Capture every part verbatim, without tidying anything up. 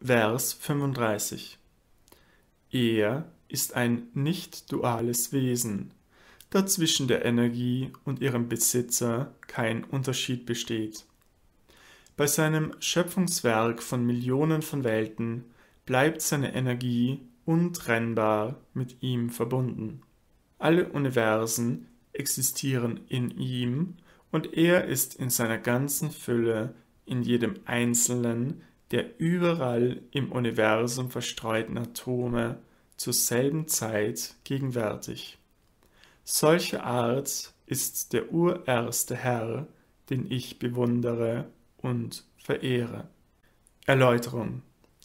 Vers fünfunddreißig. Er ist ein nicht-duales Wesen, da zwischen der Energie und ihrem Besitzer kein Unterschied besteht. Bei seinem Schöpfungswerk von Millionen von Welten bleibt seine Energie untrennbar mit ihm verbunden. Alle Universen existieren in ihm und er ist in seiner ganzen Fülle in jedem einzelnen der überall im Universum verstreuten Atome zur selben Zeit gegenwärtig. Solche Art ist der urerste Herr, den ich bewundere und verehre. Erläuterung: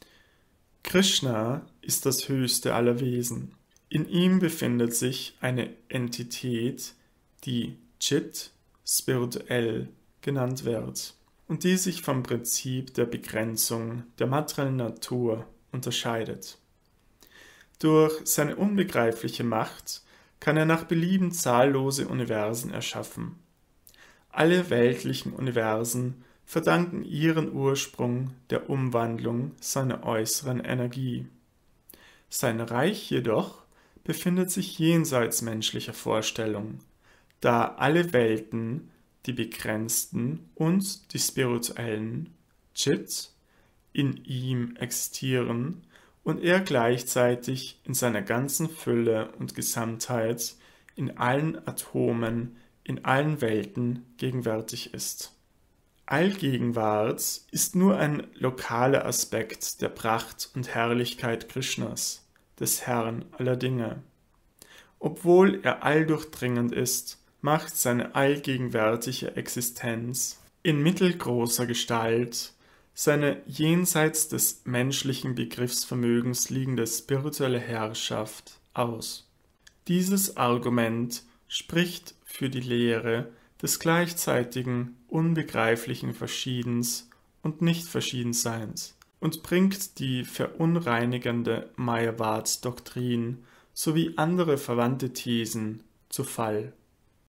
Krishna ist das höchste aller Wesen. In ihm befindet sich eine Entität, die Chit, spirituell genannt wird, und die sich vom Prinzip der Begrenzung der materiellen Natur unterscheidet. Durch seine unbegreifliche Macht kann er nach Belieben zahllose Universen erschaffen. Alle weltlichen Universen verdanken ihren Ursprung der Umwandlung seiner äußeren Energie. Sein Reich jedoch befindet sich jenseits menschlicher Vorstellung, da alle Welten, die begrenzten und die spirituellen, Chit, in ihm existieren und er gleichzeitig in seiner ganzen Fülle und Gesamtheit in allen Atomen, in allen Welten gegenwärtig ist. Allgegenwart ist nur ein lokaler Aspekt der Pracht und Herrlichkeit Krishnas, des Herrn aller Dinge. Obwohl er alldurchdringend ist, macht seine allgegenwärtige Existenz in mittelgroßer Gestalt seine jenseits des menschlichen Begriffsvermögens liegende spirituelle Herrschaft aus. Dieses Argument spricht für die Lehre des gleichzeitigen, unbegreiflichen Verschiedens und Nichtverschiedenseins und bringt die verunreinigende Mayavad-Doktrin sowie andere verwandte Thesen zu Fall.